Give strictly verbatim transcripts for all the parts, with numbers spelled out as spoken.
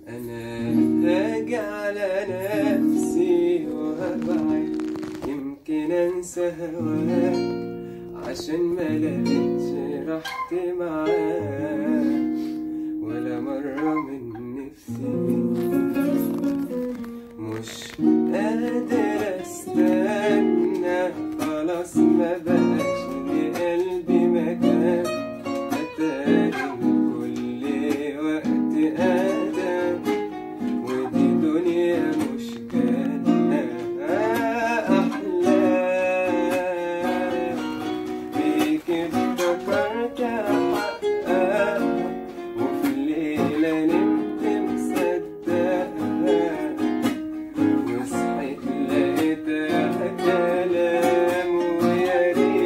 أنا هاجي على نفسي وهبعد، يمكن أنسى هواك عشان ما لقيتش راحتي معاك ولا مرة من نفسي. مش قادر استنى، خلاص ما بقاش لقلبي مكان، أتاري كل وقت آدم ودي دنيا مش جنة. أحلام بيك افتكرت أحققها، وفي ليلة نمت مصدقها، وصحيت لقيتها كلام ويا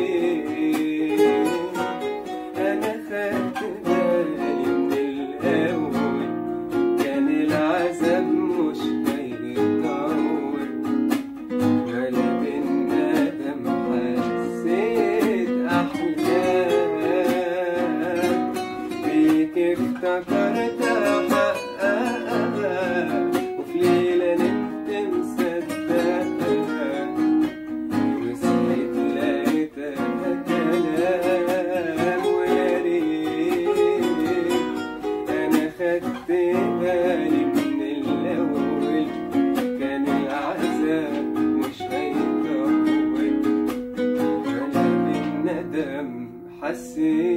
ريت أنا خدت بالي من الأول، كان العذاب مش هيطول ولا بالندم حسيت. أحلام بيك افتكرت أحققها، وفي ليلة نمت مصدقها، وصحيت لقيتها كلام ويا ريت أنا خدت بالي من الأول، كان العذاب مش هيطول ولا بالندم حسيت.